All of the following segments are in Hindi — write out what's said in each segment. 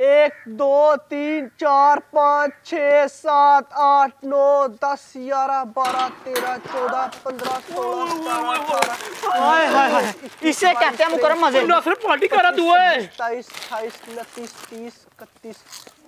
1 2 3 4 5 6 7 8 9 10 11 12 13 14 15 16 17 हाय हाय हाय इसे कहते हैं मुकर्रम मजे। नासिर पार्टी कर रहा तू है। 27 28 29 30 31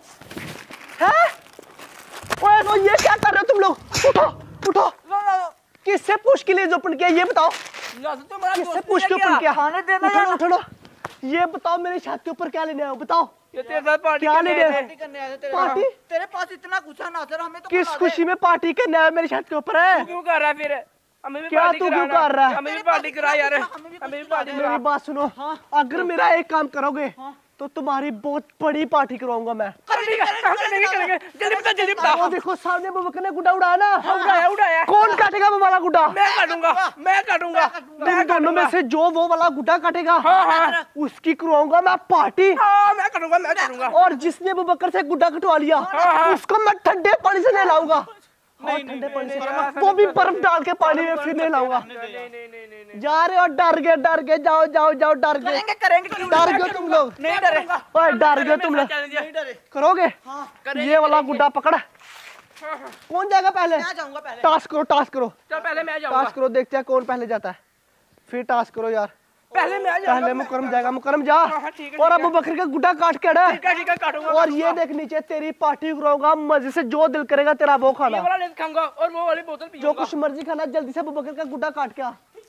हैं? ओए तो ये क्या कर रहे हो तुम लोग? उठो उठो। किससे पूछ के लिए ओपन किया ये बताओ? किससे पूछ के ओपन किया? उठो उठो। ये बताओ मेरे छत के ऊपर क्या लेने आए हो बताओ? ये तेरे साथ पार्टी क्या करने लेने आए आए? करने आए थे तेरे पार्टी? तेरे पास इतना गुस्सा नासिर हमें तो किस खुशी में पार्टी करने आए मेरे छत के ऊपर है? तू क्यों कर रहा है फिर? हमें भी क्या पार्टी तू क्यों कराना। कर रहा है? हमें भी पार्टी करा यार। हमें भी पार्टी करा। मेरी बात सुनो। अगर मेरा एक काम करोगे तो तुम्हारी बहुत बड़ी पार्टी करवाऊंगा मैं। करेंगे। जल्दी बता जल्दी बता। वो देखो सामने बबकर ने गुड्डा उड़ाया ना। उड़ाया। कौन काटेगा वो वाला गुड्डा? मैं काटूंगा। तुम दोनों में से जो वो वाला गुड्डा काटेगा हाँ। उसकी करवाऊंगा मैं पार्टी। हाँ मैं करूंगा। और जिसने बबकर से गुड्डा कटवा लिया उसको मैं ठंडे पानी से नहलाऊंगा। ठंडे पानी से वो भी बर्फ डाल के पानी में फिर नहलाऊंगा। जा रहे हो? डर गए जाओ डर गए। करेंगे डर गए तुम लोग? नहीं डरेगा। ओए डर गए तुम लोग? करोगे? ये वाला गुड्डा पकड़। कौन जाएगा पहले? मैं जाऊंगा पहले। टास्क करो। चल पहले मैं जाऊंगा। टास्क करो, देखते हैं कौन पहले जाता है। फिर टास्क करो यार। पहले मैं जाऊंगा। पहले मुकरम जाएगा। मुकरम जा। ठीक है, और अबू बकर का गुड्डा काट के डा। ठीक है काटूंगा। और ये देख नीचे तेरी पार्टी कराऊंगा मजे से, जो दिल करेगा तेरा वो खाना। ये वाला नहीं खाऊंगा और वो वाली बोतल पीऊंगा। जो कुछ मर्जी खाना, जल्दी से अबू बकर का गुड्डा काट के आ।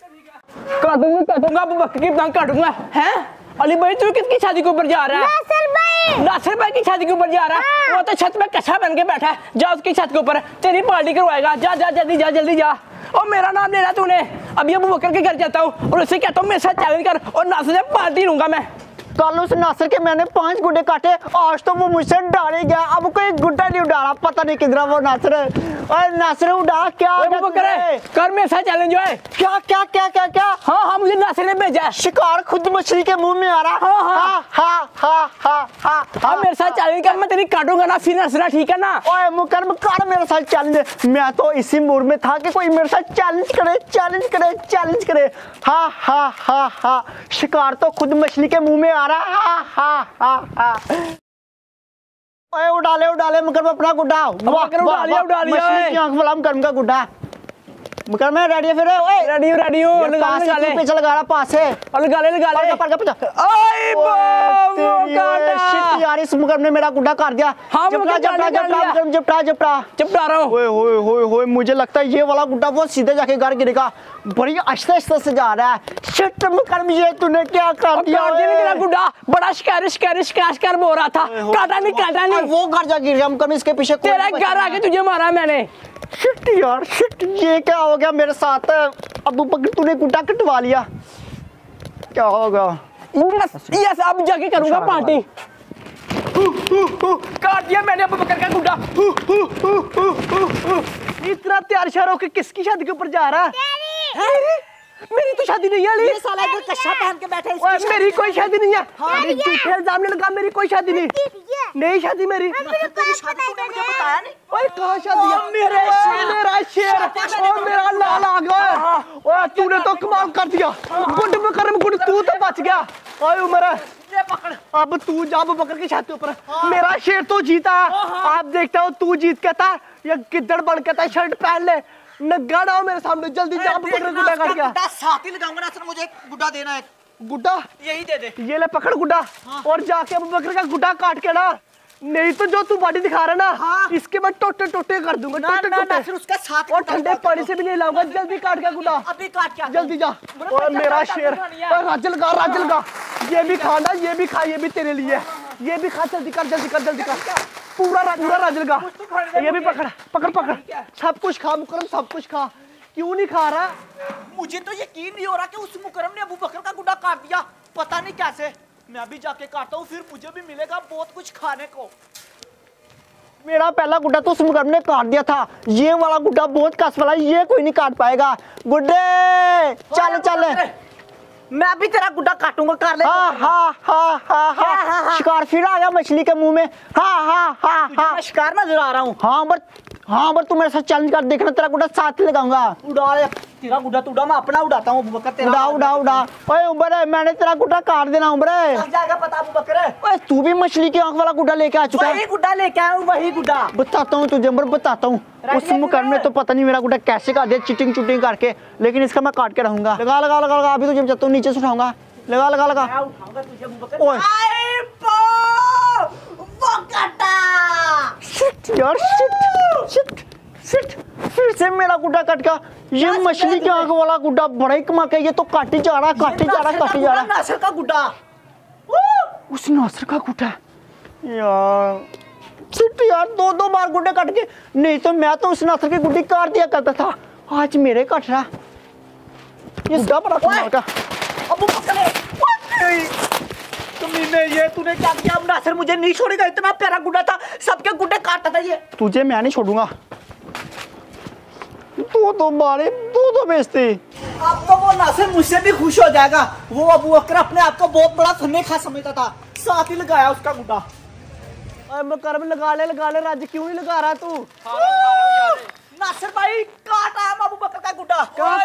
काटूंगा अबू बकर की टांग काटूंगा। हैं अली भाई तू किसकी शादी के ऊपर जा रहा है? नासिर भाई की शादी के ऊपर जा रहा है। वो तो छत में कच्छा बन के बैठा है। जा उसकी छत के ऊपर तेरी पार्टी करवाएगा। जा जल्दी जा। और मेरा नाम लेना तूने। अभी अबू बकर के घर जाता हूँ और उससे कहता हूँ मेरे साथ चैलेंज कर और नासिर से पार्टी लूंगा मैं। कल उस नासिर के मैंने 5 गुड्डे काटे, आज तो वो मुझसे डर ही गया। अब कोई गुड्डा नहीं उड़ा रहा, पता नहीं किधर वो नासिर है। और नासिर उड़ा क्या कर मेरे साथ चैलेंज है। क्या? हाँ मुझे नासिर ने भेजा है। शिकार खुद मछली के मुंह में आ रहा। हाँ मेरे साथ चैलेंज कर, मैं तेरी काटूंगा ना फिर नासिर, ठीक है ना? ओए मुकर्रम कर मेरे साथ चैलेंज। मैं तो इसी मूड में था कि कोई मेरे साथ चैलेंज करे। हाँ शिकार तो खुद मछली के मुंह में आ रहा। ओए उड़ा ले मुकर्रम अपना गुड्डा। उड़ा लिया मछली की आंख वाला मुकर्रम का गुड्डा। मुकर्रम रेडी है फिर? ओए रेडी हूं। लगा ले पीछे लगा रहा पास है। और लगा ले ओए शिट यार, इस मुकर्रम ने मेरा गुड्डा काट दिया। हाँ, जपटा रहा हूं। ओए मुझे लगता है ये वाला गुड्डा बहुत सीधे जाके घर गिरेगा। बड़ी आहिस्ता से जा रहा है। शिट मुकर्रम ये तूने क्या कर दिया? मेरा गुड्डा बड़ा शिकार बोल रहा था। काटा नहीं। वो घर जा गिर गया मुकर्रम, इसके पीछे तेरे घर आके तुझे मारा मैंने। शिट यार शिट, ये क्या हो गया मेरे साथ? अबू बकर तूने गुड्डा कटवा लिया, क्या होगा? यस अब जाके करूंगा पार्टी। काट दिया मैंने अबू बकर का गुड्डा। इतना तैयार शहर होके किसकी शादी के ऊपर जा रहा है? मेरी तो शादी नहीं है। ये साला इधर कच्छा पहन के बैठा है। मेरी कोई शादी नहीं है। झूठे इल्जाम नहीं लगा, मेरी कोई शादी नहीं शादी मेरी। तेरी शादी तूने मुझे बताया नहीं। ओए कहाँ शादी है? मेरा शेर और मेरा लाल आ गया। ओए तूने तो कमाल कर दिया। गुड मुकर्रम गुड, तू तो बच गया। ओए उमर अब तू जा अबू बकर की छत ऊपर। मेरा शेर तो जीता। आप देखते हो तू जीत के था या गिद्दड़ बन के था? शर्ट पहन ले, नग्गा ना हो मेरे सामने। जल्दी जा अबू बकर गुड्डा काट गया। साथ ही लगाऊंगा ना सर, मुझे एक गुड्डा देना है। गुड्डा यही दे दे। ये ले पकड़ गुड्डा। और जाके अबू बकर का गुड्डा काट के ना, नहीं तो जो तू बॉडी दिखा रहा ना इसके बाद टोटे कर दूंगा। ना फिर उसका साथ और ठंडे पानी से भी नहीं लाऊंगा। जल्दी काट के गुड्डा, अभी काट के जल्दी जा। और मेरा शेर राजल का ये भी खाना, ये भी खा, ये भी तेरे लिए, ये भी खा। जल्दी कर पूरा राजल का। ये भी पकड़ सब कुछ खा मुकर्रम, सब कुछ खा। क्यों नहीं खा रहा? मुझे तो यकीन नहीं हो रहा कि उस मुकर्रम ने अबू बकर का गुड्डा काट दिया। पता नहीं कैसे। मैं अभी जाके काटता हूँ, फिर मुझे भी मिलेगा बहुत कुछ खाने को। मेरा पहला गुड्डा तो उस मुकर्रम ने काट दिया था। ये वाला गुड्डा बहुत कस वाला, ये कोई नहीं काट पाएगा। गुड्डे चल मैं भी तेरा गुड्डा काटूंगा। कर ले। शिकार फिर आ गया मछली के मुंह में। शिकार नजर आ रहा हूँ। हाँ बट हाँ पर तू मेरे साथ चैलेंज कर, देखना तेरा गुड्डा साथ लगाऊंगा। उड़ा ले तेरा गुड्डा, तू उड़ा, मैं अपना उड़ाता हूँ अबू बकर तेरा। उड़ा उड़ा उड़ा। ओए उमर मैंने तेरा गुड्डा काट देना उमर। लग जाएगा पता अबू बकर। ओए तू भी मछली की आंख वाला गुड्डा लेके आ चुका है। वही गुड्डा लेके आया हूँ, वही गुड्डा बताता हूँ तुझे उमर, बताता हूँ। उस मुकर्रम ने तो पता नहीं मेरा गुड्डा कैसे काट दिया चीटिंग चूटिंग करके, लेकिन इसका मैं काट के रहूंगा। लगा लगा लगा लगा, अभी तुझे जब तक नीचे से उठाऊंगा। लगा लगा लगा। मैं उठाऊंगा तुझे अबू बकर। ओए शिट यार, शिट शिट शिट, फिर से मेरा गुड्डा कट गया। ये मछली की आंख वाला गुड्डा बड़ा ही कमा के, ये तो काटी जा रहा, काटी जा रहा, काटी जा रहा। नासिर का गुड्डा, उस नासिर का गुड्डा यार। शिट यार, दो बार गुड्डे कट गए। नहीं तो मैं तो उस नासिर की गुड्डी काट दिया करता था, आज मेरे कट रहा। ये गुड्डा बड़ा कमाल का। अबू बकर तुमने ये तूने क्या किया? नासिर मुझे नहीं छोड़ेगा, इतना प्यारा गुड्डा था, सबके गुड्डे काटता था ये। तुझे मैं नहीं छोड़ूंगा। दो मारे, दो बेचते। अब तो वो नासिर मुझसे भी खुश हो जाएगा। वो अबू बकर अपने आप को बहुत बड़ा फन्नेखा समझता था, साथ ही लगाया उसका गुड्डा। करम लगा ले राज, क्यों नहीं लगा रहा तू? नासिर भाई काटा है अबू बकर का गुड्डा।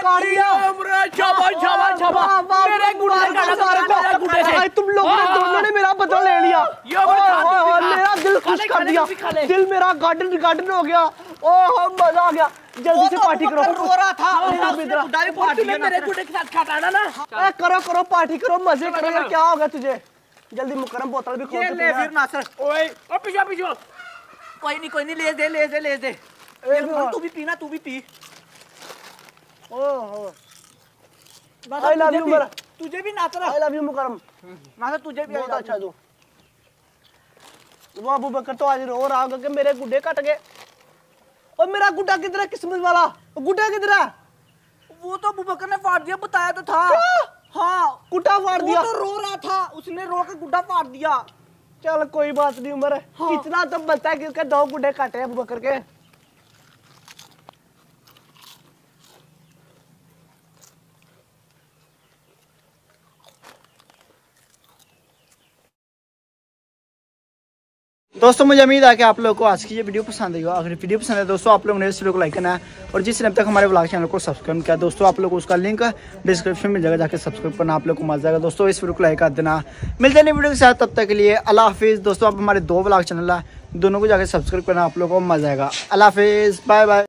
तुम लोगों ने दोनों ने मेरा बदला ले लिया। मेरा दिल खुश कर दिया, दिल मेरा गार्डन गार्डन हो गया। ओह मजा आ गया। जल्दी से पार्टी करो। रो रहा था मेरे गुड्डे के साथ खटाना ना। करो पार्टी करो, मजे करो यार। क्या होगा तुझे? जल्दी मुकर्रम बोतल भी खोल के ले फिर नासिर। ओए ओ पीछो कोई नहीं, ले दे। तू भी पीना, तू भी पी। ओह आई लव यू मेरा, तुझे भी Nasir. I love you Mukarram. Nasir तुझे भी बहुत अच्छा तू। वो अबू बकर तो आज रो रहा होगा कि मेरे गुड्डे कट गए। और मेरा गुड्डा किधर है? किस्मत वाला गुड्डा किधर है? वो तो अबू बकर ने फाड़ दिया, बताया तो था। हाँ गुड्डा फाड़ दिया। वो तो रो रहा था, उसने रो के गुड्डा फाड़ दिया। चल कोई बात नहीं उमर। हाँ। इतना तो बनता है कि उसके 2 गुड्डे काटे अबू बकर के। दोस्तों मुझे उम्मीद है कि आप लोगों को आज की ये वीडियो पसंद आई हो। अगर वीडियो पसंद है दोस्तों, आप लोगों ने इस वीडियो को लाइक करना है, और जिसने अब तक हमारे व्लॉग चैनल को सब्सक्राइब किया दोस्तों, आप लोगों को उसका लिंक डिस्क्रिप्शन में जगह जाकर सब्सक्राइब करना, आप लोग को मजा आएगा दोस्तों। इस वीडियो को लाइक कर देना। मिलते हैं नई वीडियो के साथ, तब तक के लिए अल्लाह हाफिज़ दोस्तों। आप हमारे 2 व्लॉग चैनल है, दोनों को जाकर सब्सक्राइब करना, आप लोगों को मजा आएगा। अल्लाह हाफिज़, बाय बाय।